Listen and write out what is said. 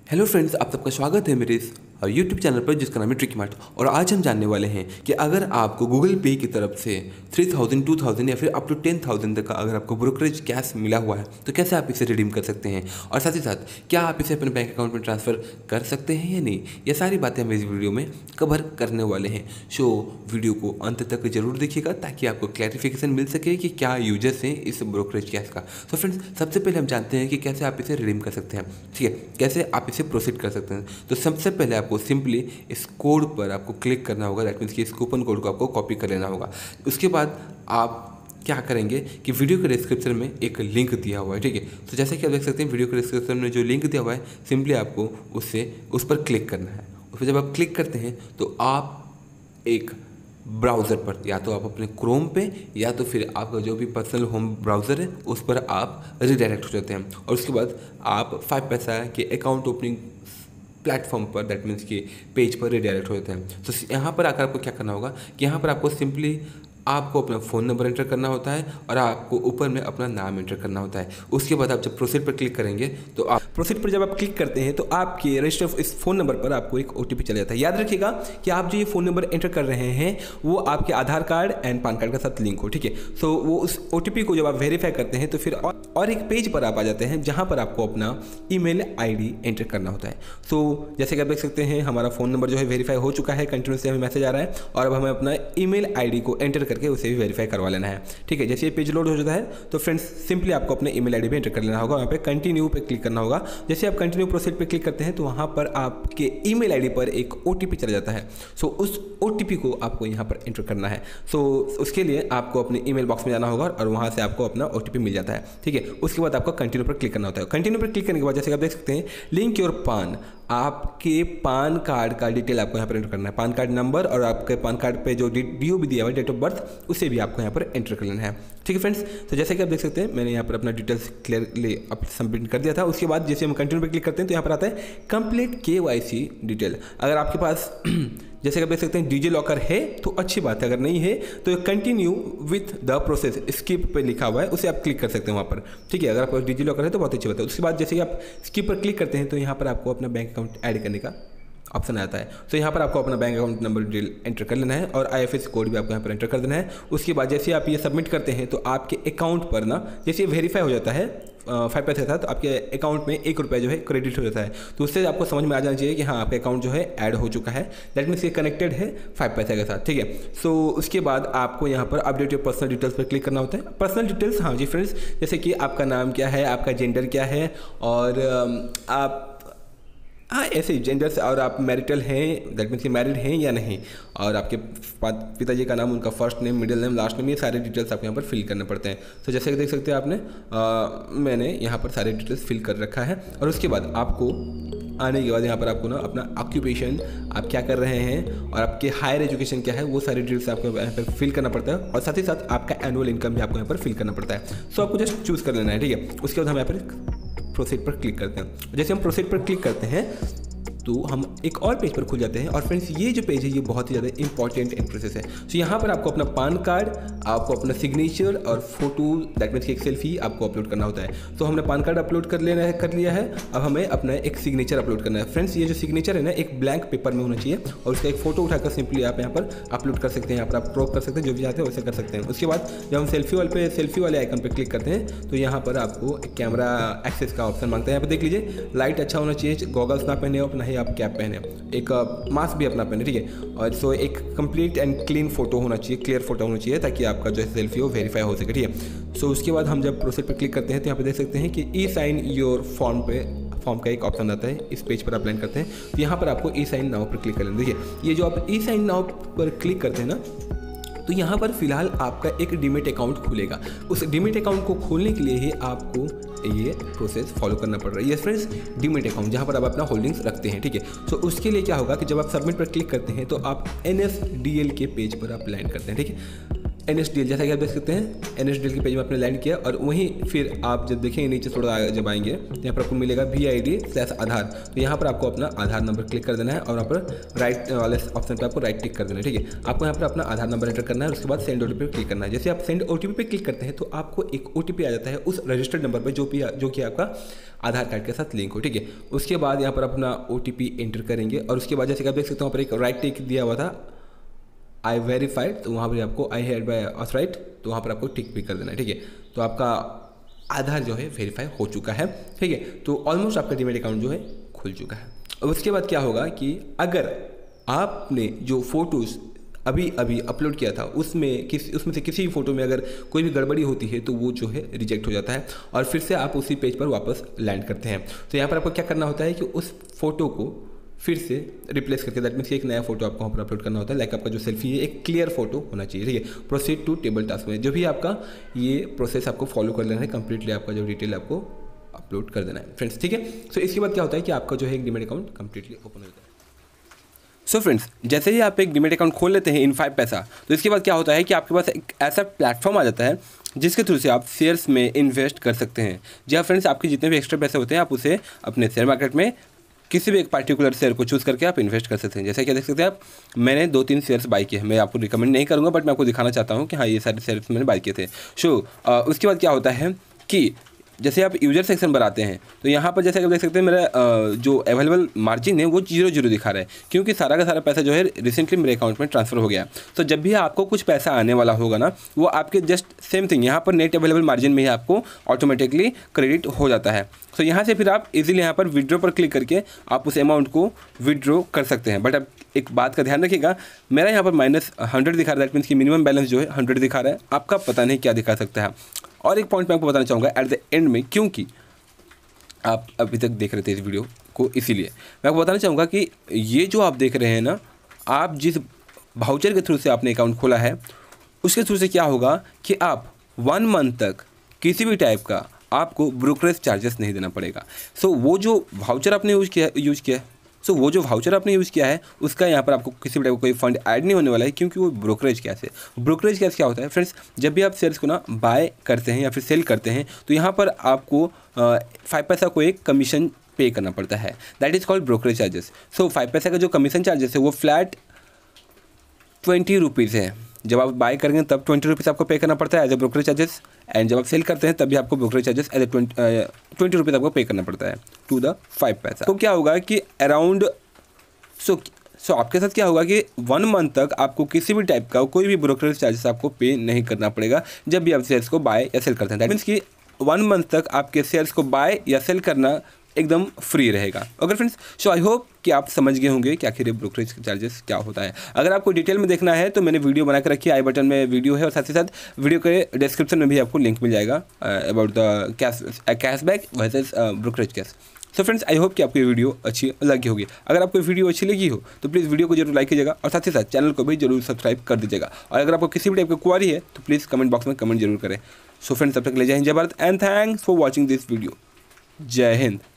Hello friends, आप सबका स्वागत है मेरे इस यूट्यूब चैनल पर जिसका नाम है ट्रिकी मार्ट। और आज हम जानने वाले हैं कि अगर आपको गूगल पे की तरफ से 3000, 2000 या फिर अप टू 10,000 तक का अगर आपको ब्रोकरेज कैश मिला हुआ है तो कैसे आप इसे रिडीम कर सकते हैं, और साथ ही साथ क्या आप इसे अपने बैंक अकाउंट में ट्रांसफ़र कर सकते हैं या नहीं। ये सारी बातें हम इस वीडियो में कवर करने वाले हैं। सो वीडियो को अंत तक जरूर देखिएगा ताकि आपको क्लैरिफिकेशन मिल सके कि क्या यूजर्स हैं इस ब्रोकरेज कैश का। सो फ्रेंड्स, सबसे पहले हम जानते हैं कि कैसे आप इसे रिडीम कर सकते हैं। ठीक है, कैसे आप इसे प्रोसीड कर सकते हैं। तो सबसे पहले आपको सिंपली इस कोड पर आपको क्लिक करना होगा। दैट मीन्स कि इस कूपन कोड को आपको कॉपी कर लेना होगा। उसके बाद आप क्या करेंगे कि वीडियो के डिस्क्रिप्शन में एक लिंक दिया हुआ है। ठीक है, तो जैसे कि आप देख सकते हैं वीडियो के डिस्क्रिप्शन में जो लिंक दिया हुआ है, सिंपली आपको उस पर क्लिक करना है। उस पर जब आप क्लिक करते हैं तो आप एक ब्राउज़र पर, या तो आप अपने क्रोम पे या तो फिर आपका जो भी पर्सनल होम ब्राउज़र है उस पर आप रिडायरेक्ट हो जाते हैं। और उसके बाद आप 5 पैसा के अकाउंट ओपनिंग प्लेटफॉर्म पर, दैट मीन्स कि पेज पर रिडायरेक्ट हो जाते हैं। तो यहाँ पर आकर आपको क्या करना होगा कि यहाँ पर आपको सिंपली आपको अपना फ़ोन नंबर एंटर करना होता है और आपको ऊपर में अपना नाम एंटर करना होता है। उसके बाद आप जब प्रोसीड पर क्लिक करेंगे तो आप प्रोसीड पर जब आप क्लिक करते हैं तो आपके रजिस्टर इस फ़ोन नंबर पर आपको एक OTP चला जाता है। याद रखिएगा कि आप जो ये फ़ोन नंबर एंटर कर रहे हैं वो आपके Aadhaar card and PAN card के साथ लिंक हो। ठीक है, सो वो उस OTP को जब आप वेरीफाई करते हैं तो फिर और एक पेज पर आप आ जाते हैं जहाँ पर आपको अपना ईमेल ID एंटर करना होता है। सो जैसे कि आप देख सकते हैं हमारा फ़ोन नंबर जो है वेरीफाई हो चुका है, कंटिन्यूसली हमें मैसेज आ रहा है और अब हमें अपना ईमेल ID को एंटर करके उसे भी वेरीफाई करवा लेना है। ठीक है, जैसे ये पेज लोड हो जाता है तो फ्रेंड्स सिंपली आपको अपने ईमेल ID भी एंटर कर लेना होगा। वहाँ पे कंटिन्यू पे क्लिक करना होगा। जैसे आप कंटिन्यू प्रोसीड पे क्लिक करते हैं तो वहाँ पर आपके ईमेल ID पर एक OTP चला जाता है। सो उस OTP को आपको यहाँ पर एंटर करना है। सो उसके लिए आपको अपने ईमेल बॉक्स में जाना होगा और वहाँ से आपको अपना OTP मिल जाता है। ठीक है, उसके बाद आपको कंटिन्यू पर क्लिक करना होता है। कंटिन्यू पर क्लिक करने के बाद जैसे आप देख सकते हैं लिंक योर पान, आपके पान कार्ड का डिटेल आपको यहाँ पर एंटर करना है। पान कार्ड नंबर और आपके पान कार्ड पे जो DOB दिया हुआ है, डेट ऑफ बर्थ, उसे भी आपको यहाँ पर एंटर कर लेना है। ठीक है फ्रेंड्स, तो जैसे कि आप देख सकते हैं मैंने यहाँ पर अपना डिटेल्स क्लियरली सबमिट कर दिया था। उसके बाद जैसे हम कंटिन्यू पर क्लिक करते हैं तो यहाँ पर आता है कंप्लीट KYC डिटेल। अगर आपके पास जैसे कि आप देख सकते हैं डिजी लॉकर है तो अच्छी बात है, अगर नहीं है तो continue with the process skip पे लिखा हुआ है, उसे आप क्लिक कर सकते हैं वहाँ पर। ठीक है, अगर आपके पास डिजी लॉकर है तो बहुत अच्छी बात है। उसके बाद जैसे कि आप स्किप पर क्लिक करते हैं तो यहाँ पर आपको अपना बैंक अकाउंट ऐड करने का ऑप्शन आता है। तो यहाँ पर आपको अपना bank account number detail enter कर लेना है और IFSC कोड भी आपको यहाँ पर एंटर कर देना है। उसके बाद जैसे आप ये सबमिट करते हैं तो आपके अकाउंट पर ना जैसे वेरीफाई हो जाता है 5 पैसे था तो आपके अकाउंट में ₹1 जो है क्रेडिट हो जाता है। तो उससे आपको समझ में आ जाना चाहिए कि हाँ आपका अकाउंट जो है ऐड हो चुका है, दैट मीन्स ये कनेक्टेड है 5 पैसे के साथ। ठीक है, सो उसके बाद आपको यहाँ पर अपडेट योर पर्सनल डिटेल्स पर क्लिक करना होता है। पर्सनल डिटेल्स, हाँ जी फ्रेंड्स, जैसे कि आपका नाम क्या है, आपका जेंडर क्या है और आप ऐसे जेंडर्स, और आप मैरिटल हैं, दैट मीन्स कि मैरिड हैं या नहीं, और आपके पिताजी का नाम, उनका first name, middle name, last name, ये सारे डिटेल्स आपको यहाँ पर फिल करने पड़ते हैं। तो जैसे कि देख सकते हैं आपने मैंने यहाँ पर सारे डिटेल्स फिल कर रखा है। और उसके बाद आपको आने के बाद यहाँ पर आपको ना अपना ऑक्यूपेशन, आप क्या कर रहे हैं और आपके हायर एजुकेशन क्या है, वो सारी डिटेल्स आपको यहाँ पर फिल करना पड़ता है। और साथ ही साथ आपका एनुअल इनकम भी आपको यहाँ पर फिल करना पड़ता है। सो आपको जस्ट चूज़ कर लेना है। ठीक है, उसके बाद हम यहाँ पर प्रोसीड पर क्लिक करते हैं। जैसे हम प्रोसीड पर क्लिक करते हैं तो हम एक और पेज पर खुल जाते हैं। और फ्रेंड्स ये जो पेज है ये बहुत ही ज़्यादा इंपॉर्टेंट प्रोसेस है। तो यहाँ पर आपको अपना पान कार्ड, आपको अपना सिग्नेचर और फोटो, दैट मीन्स एक सेल्फी आपको अपलोड करना होता है। तो हमने पान कार्ड अपलोड कर लिया है। अब हमें अपना एक सिग्नेचर अपलोड करना है। फ्रेंड्स ये जो सिग्नेचर है ना एक ब्लैंक पेपर में होना चाहिए और उसका एक फोटो उठाकर सिंपली आप यहाँ पर अपलोड कर सकते हैं। यहाँ पर आप क्रॉप कर सकते हैं, जो भी चाहते हैं वैसे कर सकते हैं। उसके बाद जब हम सेल्फी वाले आइकन पर क्लिक करते हैं तो यहाँ पर आपको कैमरा एक्सेस का ऑप्शन मांगता है। यहाँ पर देख लीजिए लाइट अच्छा होना चाहिए, गॉगल्स ना पहने हो, अपना ही आप कैप पहने, एक मास्क भी अपना पहने। ठीक है, और सो एक कंप्लीट एंड क्लीन फोटो होना चाहिए, क्लियर फोटो होना चाहिए ताकि आपका जो सेल्फी हो वेरीफाई हो सके। ठीक है, सो उसके बाद हम जब प्रोसेस पर क्लिक करते हैं तो यहाँ पे देख सकते हैं कि E-साइन योर फॉर्म का एक ऑप्शन आता है। इस पेज पर आप लैंड करते हैं तो यहाँ पर आपको E-साइन नाउ पर क्लिक कर लेना। देखिए ये जो आप E-साइन नाउ पर क्लिक करते हैं ना तो यहाँ पर फिलहाल आपका एक डीमेट अकाउंट खुलेगा। उस डीमेट अकाउंट को खोलने के लिए ही आपको ये प्रोसेस फॉलो करना पड़ रहा है। ये फ्रेंड्स डीमेट अकाउंट जहाँ पर आप अपना होल्डिंग्स रखते हैं। ठीक है, सो उसके लिए क्या होगा कि जब आप सबमिट पर क्लिक करते हैं तो आप NSDL के पेज पर आप लैंड करते हैं। ठीक है, NSDL, जैसा कि आप देख सकते हैं NSDL के पेज में आपने लैंड किया और वहीं फिर आप जब देखेंगे नीचे थोड़ा जब आएंगे यहाँ पर आपको मिलेगा VID/आधार। तो यहाँ पर आपको अपना आधार नंबर क्लिक कर देना है और यहाँ पर राइट वाले ऑप्शन पर आपको राइट टिक कर देना है। ठीक है, आपको यहाँ पर अपना आधार नंबर एंटर करना है, उसके बाद सेंड OTP पर क्लिक करना है। जैसे आप सेंड OTP पे क्लिक करते हैं तो आपको एक OTP आ जाता है उस रजिस्टर्ड नंबर पर जो कि आपका आधार कार्ड के साथ लिंक हो। ठीक है, उसके बाद यहाँ पर अपना OTP एंटर करेंगे और उसके बाद जैसे कि आप देख सकते हो वहाँ पर एक राइट टिक दिया हुआ था आई वेरीफाइड, तो वहाँ पर आपको आई हैड बाय ऑथराइज्ड, तो वहाँ पर आपको टिक भी कर देना है। ठीक है, तो आपका आधार जो है वेरीफाई हो चुका है। ठीक है, तो ऑलमोस्ट आपका डीमैट अकाउंट जो है खुल चुका है। और उसके बाद क्या होगा कि अगर आपने जो फोटोज़ अभी अपलोड किया था उसमें से किसी भी फोटो में अगर कोई भी गड़बड़ी होती है तो वो जो है रिजेक्ट हो जाता है और फिर से आप उसी पेज पर वापस लैंड करते हैं। तो यहाँ पर आपको क्या करना होता है कि उस फोटो को फिर से रिप्लेस करके, दैट मीन्स एक नया फोटो आपको वहाँ पर अपलोड करना होता है। लाइक आपका जो सेल्फी है एक क्लियर फोटो होना चाहिए। ठीक है, प्रोसीड टू टेबल टास्क में जो भी आपका ये प्रोसेस आपको फॉलो कर लेना है कंप्लीटली, आपका जो डिटेल आपको अपलोड कर देना है फ्रेंड्स। ठीक है, सो इसके बाद क्या होता है कि आपका जो है एक डीमैट अकाउंट कंप्लीटली ओपन हो जाता है। सो फ्रेंड्स, जैसे ही आप एक डीमैट अकाउंट खोल लेते हैं इन 5 पैसा, तो इसके बाद क्या होता है कि आपके पास एक ऐसा प्लेटफॉर्म आ जाता है जिसके थ्रू से आप शेयर्स में इन्वेस्ट कर सकते हैं। जी हाँ फ्रेंड्स, आपके जितने भी एक्स्ट्रा पैसे होते हैं आप उसे अपने शेयर मार्केट में किसी भी एक पार्टिकुलर शेयर को चूज़ करके आप इन्वेस्ट कर सकते हैं। जैसे कि देख सकते हैं आप, मैंने 2-3 शेयर्स बाई किए हैं। मैं आपको रिकमेंड नहीं करूँगा बट मैं आपको दिखाना चाहता हूँ कि हाँ ये सारे शेयर्स मैंने बाई किए थे। उसके बाद क्या होता है कि जैसे आप यूजर सेक्शन पर आते हैं तो यहाँ पर जैसे आप देख सकते हैं मेरा जो अवेलेबल मार्जिन है वो 0 दिखा रहा है, क्योंकि सारा का सारा पैसा जो है रिसेंटली मेरे अकाउंट में ट्रांसफ़र हो गया। तो जब भी आपको कुछ पैसा आने वाला होगा ना, वो आपके जस्ट सेम थिंग यहाँ पर नेट अवेलेबल मार्जिन में ही आपको ऑटोमेटिकली क्रेडिट हो जाता है। तो यहाँ से फिर आप इजीली यहाँ पर विड्रॉ पर क्लिक करके आप उस अमाउंट को विड्रॉ कर सकते हैं। बट अब एक बात का ध्यान रखिएगा, मेरा यहाँ पर -100 दिखा रहा है, दैट मीन्स कि मिनिमम बैलेंस जो है 100 दिखा रहा है, आपका पता नहीं क्या दिखा सकता है। और एक पॉइंट मैं आपको बताना चाहूँगा एट द एंड में, क्योंकि आप अभी तक देख रहे थे इस वीडियो को, इसीलिए मैं आपको बताना चाहूँगा कि ये जो आप देख रहे हैं ना, आप जिस वाउचर के थ्रू से आपने अकाउंट खोला है उसके थ्रू से क्या होगा कि आप 1 मंथ तक किसी भी टाइप का आपको ब्रोकरेज चार्जेस नहीं देना पड़ेगा। वो जो वाउचर आपने यूज़ किया है उसका यहाँ पर आपको किसी भी टाइप का कोई फंड ऐड नहीं होने वाला है, क्योंकि वो ब्रोकरेज कैश है। ब्रोकरेज कैश क्या होता है फ्रेंड्स, जब भी आप शेयर्स को ना बाय करते हैं या फिर सेल करते हैं तो यहाँ पर आपको 5 पैसा को एक कमीशन पे करना पड़ता है, that is called brokerage charges. 5 पैसा का जो कमीशन चार्जेस है वो फ्लैट 20 रुपीज़ है। जब आप बाय करेंगे तब 20 रुपीज़ आपको पे करना पड़ता है as a brokerage charges, and जब आप सेल करते हैं तब भी आपको brokerage charges as a 20 rupees आपको पे करना पड़ता है टू द 5 पैसा। तो क्या होगा कि अराउंड आपके साथ क्या होगा कि 1 मंथ तक आपको किसी भी टाइप का कोई भी ब्रोकरेज चार्जेस आपको पे नहीं करना पड़ेगा जब भी आप शेयर्स को बाय या सेल करते हैं। दैट मीन्स कि 1 मंथ तक आपके शेयर्स को बाय या सेल करना एकदम फ्री रहेगा। ओके फ्रेंड्स, आई होप कि आप समझ गए होंगे कि आखिर ब्रोकरेज चार्जेस क्या होता है। अगर आपको डिटेल में देखना है तो मैंने वीडियो बना कर रखी है, आई बटन में वीडियो है और साथ ही साथ वीडियो के डिस्क्रिप्शन में भी आपको लिंक मिल जाएगा about the cashback versus brokerage cash. Friends, I hope कि आपको ये वीडियो अच्छी लगी होगी। अगर आपको वीडियो अच्छी लगी हो तो प्लीज़ वीडियो को जरूर लाइक कीजिएगा और साथ ही साथ चैनल को भी जरूर सब्सक्राइब कर दीजिएगा। और अगर आपको किसी भी टाइप की क्वेरी है तो प्लीज़ कमेंट बॉक्स में कमेंट जरूर करें। फ्रेंड्स, तब तक ले जय हिंद, जय Bharat and thanks for watching this video. जय हिंद।